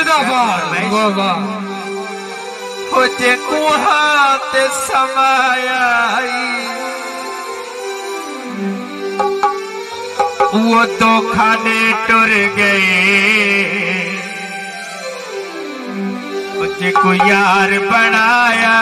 जिंदाबाद वाह वाह हो जे कुहात समाया वो तो खाने टुर गए मुझे को यार बनाया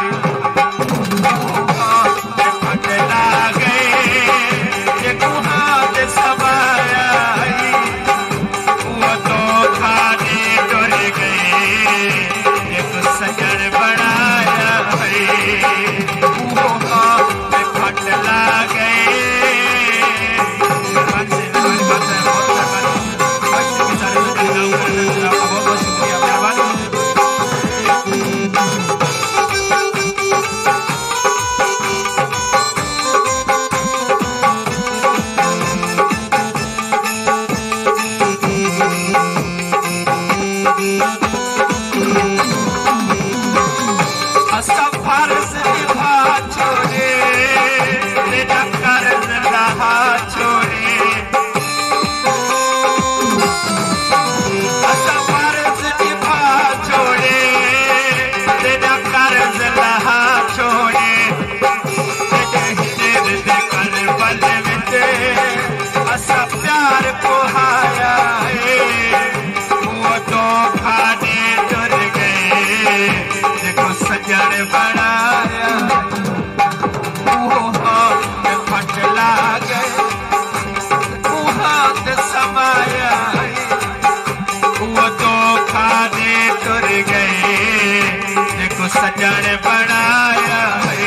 सजन बनाया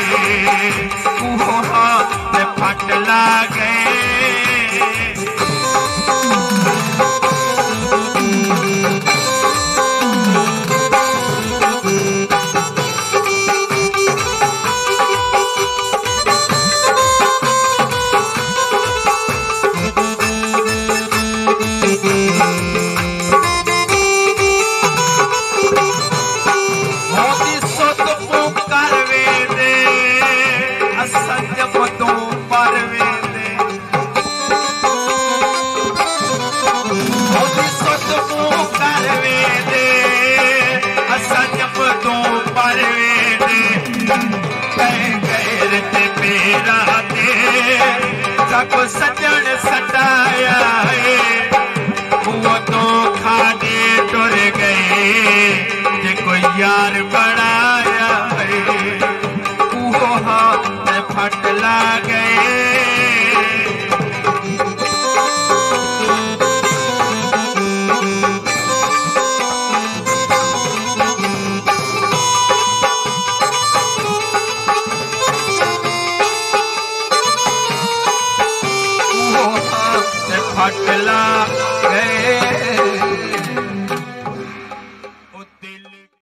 फट ला गए को सजन सटाया वो तो खाने टुर गए जो यार बनाया वो हाथ फट ला गए फट ला गए